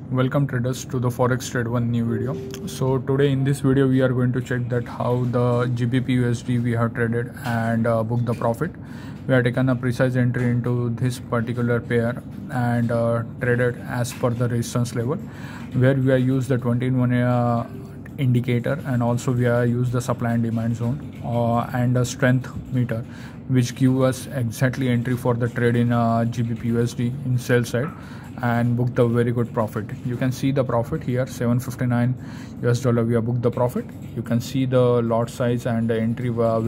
Welcome traders to the Forex Trade One new video. So today in this video we are going to check that how the GBP USD we have traded and booked the profit. We have taken a precise entry into this particular pair and traded as per the resistance level, where we have used the 21 indicator, and also we have used the supply and demand zone and a strength meter, which give us exactly entry for the trade in GBP USD in sell side and booked a very good profit. You can see the profit here, $759 we have booked the profit. You can see the lot size and the entry were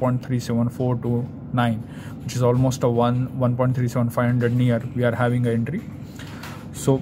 1.37429, which is almost a 1.37500 near we are having an entry. So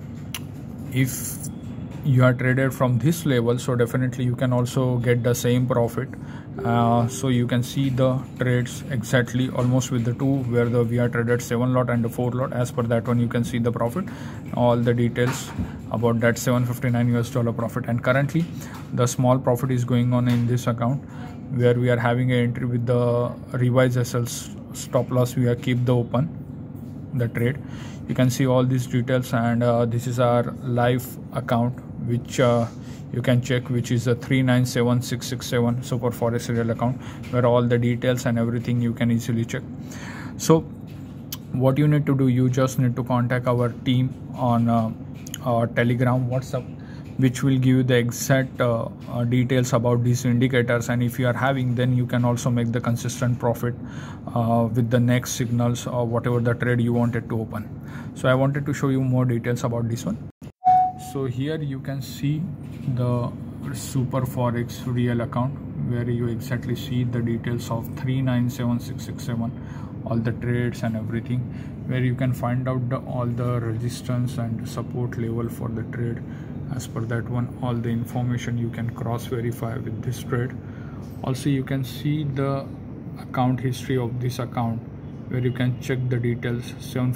if you are traded from this level, so definitely you can also get the same profit. So you can see the trades exactly almost with the two, where we are traded 7 lot and the 4 lot. As per that one, you can see the profit, all the details about that $759 profit. And currently the small profit is going on in this account, where we are having an entry with the revised SL stop loss. We are keep the open the trade. You can see all these details, and this is our live account, which you can check, which is a 397667 Super Forex real account, where all the details and everything you can easily check. So what you need to do, you just need to contact our team on Telegram, WhatsApp, which will give you the exact details about these indicators. And if you are having, then you can also make the consistent profit with the next signals or whatever the trade you wanted to open. So I wanted to show you more details about this one. So here you can see the Super Forex real account, where you exactly see the details of 397667, all the trades and everything, where you can find out all the resistance and support level for the trade. As per that one, all the information you can cross verify with this trade. Also you can see the account history of this account, where you can check the details.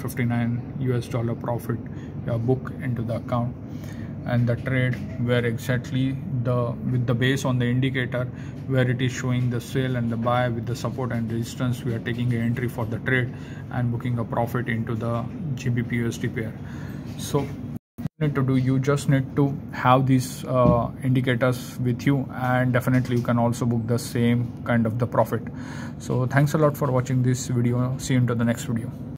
$759 profit you have booked into the account, and the trade where exactly with the base on the indicator, where it is showing the sell and the buy with the support and resistance, we are taking an entry for the trade and booking a profit into the GBP USD pair. So need to do, you just need to have these indicators with you, and definitely you can also book the same kind of the profit. So thanks a lot for watching this video. See you into the next video.